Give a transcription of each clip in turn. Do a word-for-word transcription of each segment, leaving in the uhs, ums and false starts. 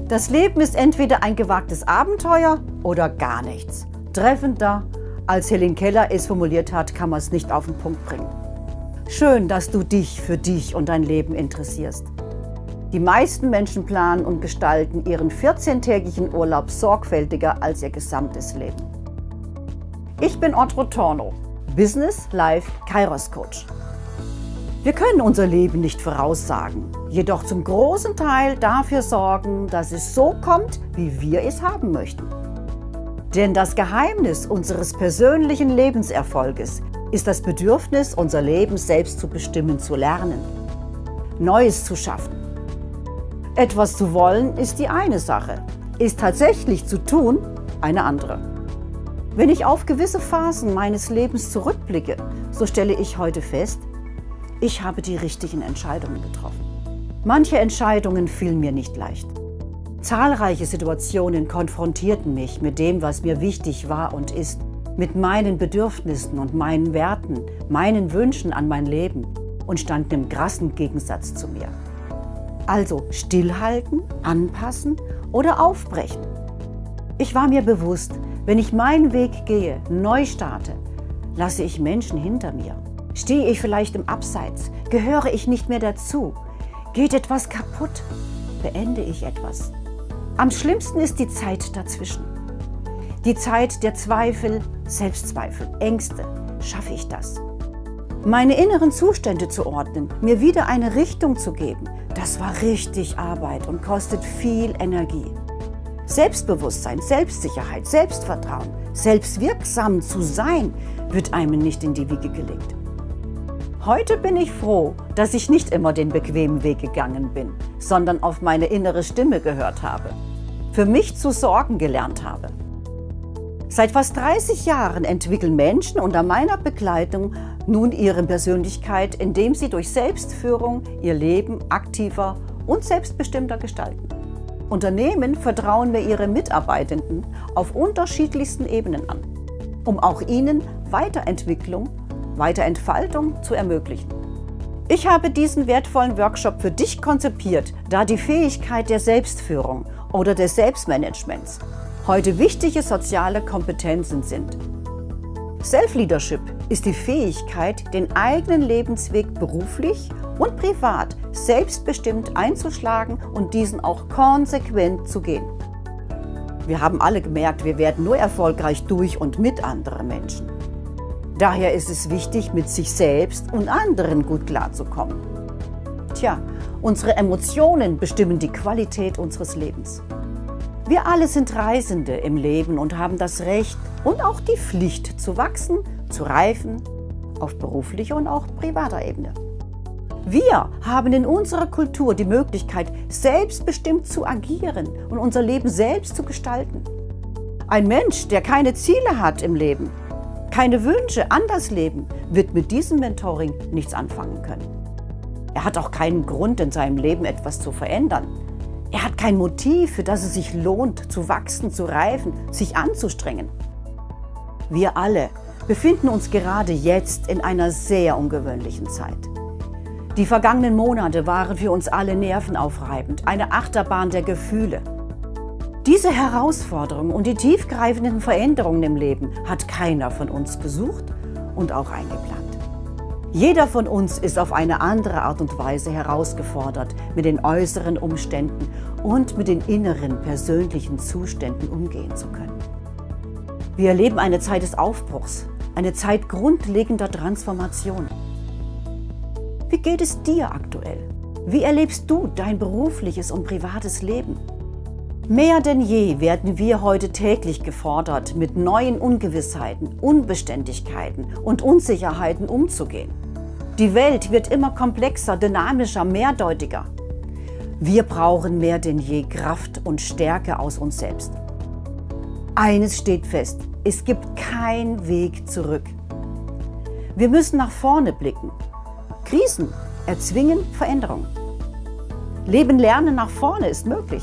Das Leben ist entweder ein gewagtes Abenteuer oder gar nichts. Treffender, als Helen Keller es formuliert hat, kann man es nicht auf den Punkt bringen. Schön, dass du dich für dich und dein Leben interessierst. Die meisten Menschen planen und gestalten ihren vierzehntägigen Urlaub sorgfältiger als ihr gesamtes Leben. Ich bin Audre Tornow, Business Life Kairos Coach. Wir können unser Leben nicht voraussagen, jedoch zum großen Teil dafür sorgen, dass es so kommt, wie wir es haben möchten. Denn das Geheimnis unseres persönlichen Lebenserfolges ist das Bedürfnis, unser Leben selbst zu bestimmen, zu lernen, Neues zu schaffen. Etwas zu wollen ist die eine Sache, ist tatsächlich zu tun eine andere. Wenn ich auf gewisse Phasen meines Lebens zurückblicke, so stelle ich heute fest, ich habe die richtigen Entscheidungen getroffen. Manche Entscheidungen fielen mir nicht leicht. Zahlreiche Situationen konfrontierten mich mit dem, was mir wichtig war und ist, mit meinen Bedürfnissen und meinen Werten, meinen Wünschen an mein Leben und standen im krassen Gegensatz zu mir. Also stillhalten, anpassen oder aufbrechen. Ich war mir bewusst, wenn ich meinen Weg gehe, neu starte, lasse ich Menschen hinter mir. Stehe ich vielleicht im Abseits? Gehöre ich nicht mehr dazu? Geht etwas kaputt? Beende ich etwas? Am schlimmsten ist die Zeit dazwischen. Die Zeit der Zweifel, Selbstzweifel, Ängste. Schaffe ich das? Meine inneren Zustände zu ordnen, mir wieder eine Richtung zu geben, das war richtig Arbeit und kostet viel Energie. Selbstbewusstsein, Selbstsicherheit, Selbstvertrauen, selbstwirksam zu sein, wird einem nicht in die Wiege gelegt. Heute bin ich froh, dass ich nicht immer den bequemen Weg gegangen bin, sondern auf meine innere Stimme gehört habe, für mich zu sorgen gelernt habe. Seit fast dreißig Jahren entwickeln Menschen unter meiner Begleitung nun ihre Persönlichkeit, indem sie durch Selbstführung ihr Leben aktiver und selbstbestimmter gestalten. Unternehmen vertrauen mir ihre Mitarbeitenden auf unterschiedlichsten Ebenen an, um auch ihnen Weiterentwicklung, Weiterentfaltung zu ermöglichen. Ich habe diesen wertvollen Workshop für dich konzipiert, da die Fähigkeit der Selbstführung oder des Selbstmanagements heute wichtige soziale Kompetenzen sind. Self-Leadership ist die Fähigkeit, den eigenen Lebensweg beruflich und privat selbstbestimmt einzuschlagen und diesen auch konsequent zu gehen. Wir haben alle gemerkt, wir werden nur erfolgreich durch und mit anderen Menschen. Daher ist es wichtig, mit sich selbst und anderen gut klarzukommen. Tja, unsere Emotionen bestimmen die Qualität unseres Lebens. Wir alle sind Reisende im Leben und haben das Recht und auch die Pflicht zu wachsen, zu reifen, auf beruflicher und auch privater Ebene. Wir haben in unserer Kultur die Möglichkeit, selbstbestimmt zu agieren und unser Leben selbst zu gestalten. Ein Mensch, der keine Ziele hat im Leben, keine Wünsche, anders leben, wird mit diesem Mentoring nichts anfangen können. Er hat auch keinen Grund, in seinem Leben etwas zu verändern. Er hat kein Motiv, für das es sich lohnt, zu wachsen, zu reifen, sich anzustrengen. Wir alle befinden uns gerade jetzt in einer sehr ungewöhnlichen Zeit. Die vergangenen Monate waren für uns alle nervenaufreibend, eine Achterbahn der Gefühle. Diese Herausforderungen und die tiefgreifenden Veränderungen im Leben hat keiner von uns gesucht und auch eingeplant. Jeder von uns ist auf eine andere Art und Weise herausgefordert, mit den äußeren Umständen und mit den inneren persönlichen Zuständen umgehen zu können. Wir erleben eine Zeit des Aufbruchs, eine Zeit grundlegender Transformation. Wie geht es dir aktuell? Wie erlebst du dein berufliches und privates Leben? Mehr denn je werden wir heute täglich gefordert, mit neuen Ungewissheiten, Unbeständigkeiten und Unsicherheiten umzugehen. Die Welt wird immer komplexer, dynamischer, mehrdeutiger. Wir brauchen mehr denn je Kraft und Stärke aus uns selbst. Eines steht fest, es gibt keinen Weg zurück. Wir müssen nach vorne blicken. Krisen erzwingen Veränderung. Leben lernen nach vorne ist möglich.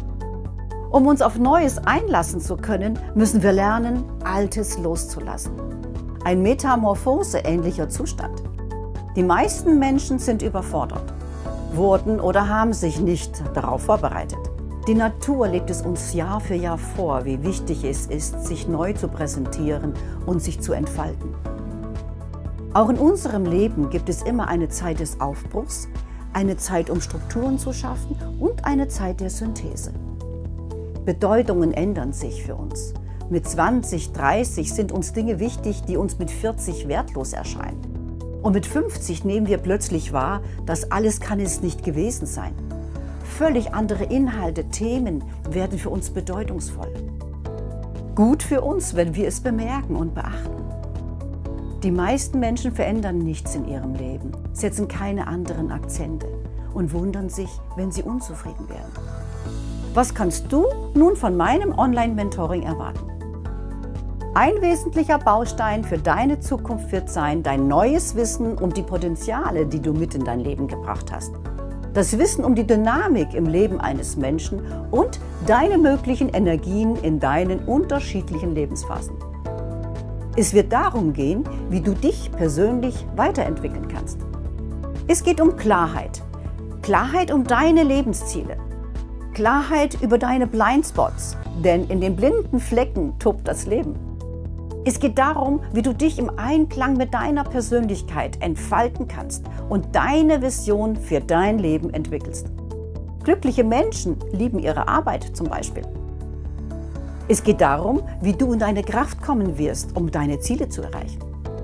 Um uns auf Neues einlassen zu können, müssen wir lernen, Altes loszulassen. Ein Metamorphose-ähnlicher Zustand. Die meisten Menschen sind überfordert, wurden oder haben sich nicht darauf vorbereitet. Die Natur lebt es uns Jahr für Jahr vor, wie wichtig es ist, sich neu zu präsentieren und sich zu entfalten. Auch in unserem Leben gibt es immer eine Zeit des Aufbruchs, eine Zeit, um Strukturen zu schaffen und eine Zeit der Synthese. Bedeutungen ändern sich für uns. Mit zwanzig, dreißig sind uns Dinge wichtig, die uns mit vierzig wertlos erscheinen. Und mit fünfzig nehmen wir plötzlich wahr, dass alles kann es nicht gewesen sein. Völlig andere Inhalte, Themen werden für uns bedeutungsvoll. Gut für uns, wenn wir es bemerken und beachten. Die meisten Menschen verändern nichts in ihrem Leben, setzen keine anderen Akzente und wundern sich, wenn sie unzufrieden werden. Was kannst du nun von meinem Online-Mentoring erwarten? Ein wesentlicher Baustein für deine Zukunft wird sein, dein neues Wissen um die Potenziale, die du mit in dein Leben gebracht hast. Das Wissen um die Dynamik im Leben eines Menschen und deine möglichen Energien in deinen unterschiedlichen Lebensphasen. Es wird darum gehen, wie du dich persönlich weiterentwickeln kannst. Es geht um Klarheit. Klarheit um deine Lebensziele. Klarheit über deine Blindspots, denn in den blinden Flecken tobt das Leben. Es geht darum, wie du dich im Einklang mit deiner Persönlichkeit entfalten kannst und deine Vision für dein Leben entwickelst. Glückliche Menschen lieben ihre Arbeit zum Beispiel. Es geht darum, wie du in deine Kraft kommen wirst, um deine Ziele zu erreichen.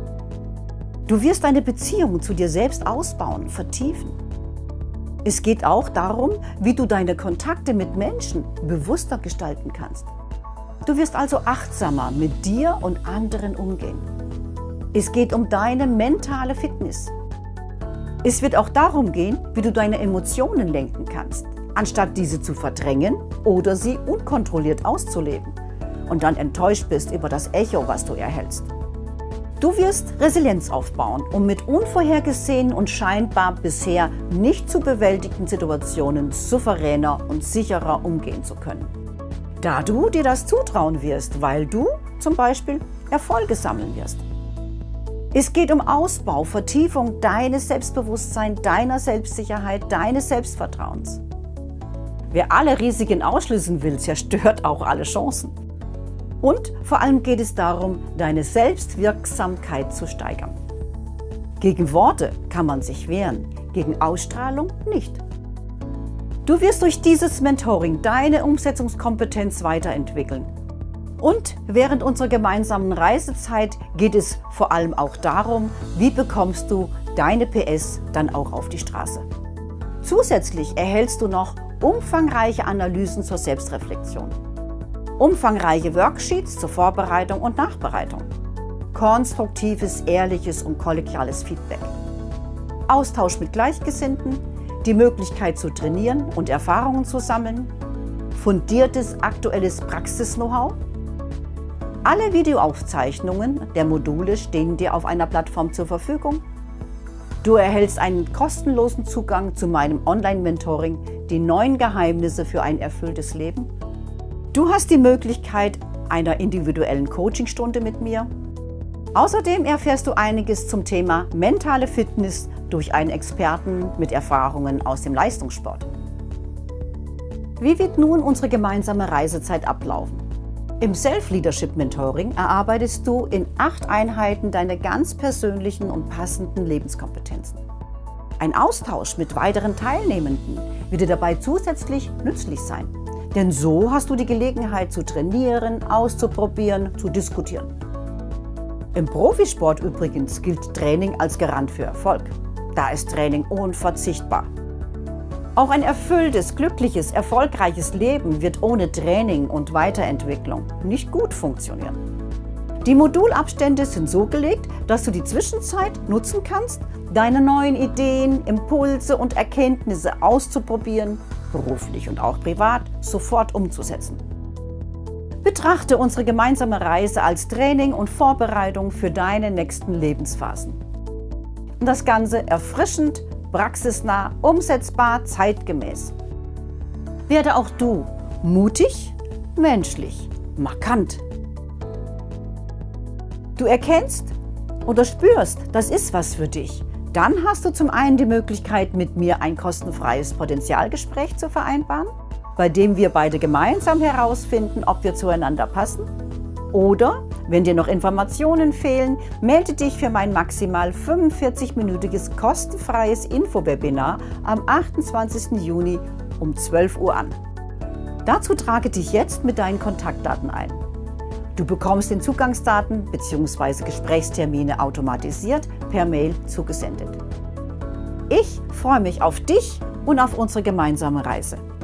Du wirst deine Beziehung zu dir selbst ausbauen, vertiefen. Es geht auch darum, wie du deine Kontakte mit Menschen bewusster gestalten kannst. Du wirst also achtsamer mit dir und anderen umgehen. Es geht um deine mentale Fitness. Es wird auch darum gehen, wie du deine Emotionen lenken kannst, anstatt diese zu verdrängen oder sie unkontrolliert auszuleben und dann enttäuscht bist über das Echo, was du erhältst. Du wirst Resilienz aufbauen, um mit unvorhergesehenen und scheinbar bisher nicht zu bewältigten Situationen souveräner und sicherer umgehen zu können. Da du dir das zutrauen wirst, weil du zum Beispiel Erfolge sammeln wirst. Es geht um Ausbau, Vertiefung deines Selbstbewusstseins, deiner Selbstsicherheit, deines Selbstvertrauens. Wer alle Risiken ausschließen will, zerstört auch alle Chancen. Und vor allem geht es darum, deine Selbstwirksamkeit zu steigern. Gegen Worte kann man sich wehren, gegen Ausstrahlung nicht. Du wirst durch dieses Mentoring deine Umsetzungskompetenz weiterentwickeln. Und während unserer gemeinsamen Reisezeit geht es vor allem auch darum, wie bekommst du deine P S dann auch auf die Straße. Zusätzlich erhältst du noch umfangreiche Analysen zur Selbstreflexion, umfangreiche Worksheets zur Vorbereitung und Nachbereitung, konstruktives, ehrliches und kollegiales Feedback, Austausch mit Gleichgesinnten, die Möglichkeit zu trainieren und Erfahrungen zu sammeln, fundiertes aktuelles Praxis-Know-how. Alle Videoaufzeichnungen der Module stehen dir auf einer Plattform zur Verfügung. Du erhältst einen kostenlosen Zugang zu meinem Online-Mentoring, die neun Geheimnisse für ein erfülltes Leben. Du hast die Möglichkeit einer individuellen Coachingstunde mit mir. Außerdem erfährst du einiges zum Thema mentale Fitness durch einen Experten mit Erfahrungen aus dem Leistungssport. Wie wird nun unsere gemeinsame Reisezeit ablaufen? Im Self-Leadership-Mentoring erarbeitest du in acht Einheiten deine ganz persönlichen und passenden Lebenskompetenzen. Ein Austausch mit weiteren Teilnehmenden wird dir dabei zusätzlich nützlich sein. Denn so hast du die Gelegenheit zu trainieren, auszuprobieren, zu diskutieren. Im Profisport übrigens gilt Training als Garant für Erfolg. Da ist Training unverzichtbar. Auch ein erfülltes, glückliches, erfolgreiches Leben wird ohne Training und Weiterentwicklung nicht gut funktionieren. Die Modulabstände sind so gelegt, dass du die Zwischenzeit nutzen kannst, deine neuen Ideen, Impulse und Erkenntnisse auszuprobieren, beruflich und auch privat, sofort umzusetzen. Betrachte unsere gemeinsame Reise als Training und Vorbereitung für deine nächsten Lebensphasen. Und das Ganze erfrischend, praxisnah, umsetzbar, zeitgemäß. Werde auch du mutig, menschlich, markant. Du erkennst oder spürst, das ist was für dich. Dann hast du zum einen die Möglichkeit, mit mir ein kostenfreies Potenzialgespräch zu vereinbaren. bei dem wir beide gemeinsam herausfinden, ob wir zueinander passen. Oder, wenn dir noch Informationen fehlen, melde dich für mein maximal fünfundvierzig-minütiges kostenfreies Infowebinar am achtundzwanzigsten Juni um zwölf Uhr an. Dazu trage dich jetzt mit deinen Kontaktdaten ein. Du bekommst den Zugangsdaten bzw. Gesprächstermine automatisiert per Mail zugesendet. Ich freue mich auf dich und auf unsere gemeinsame Reise.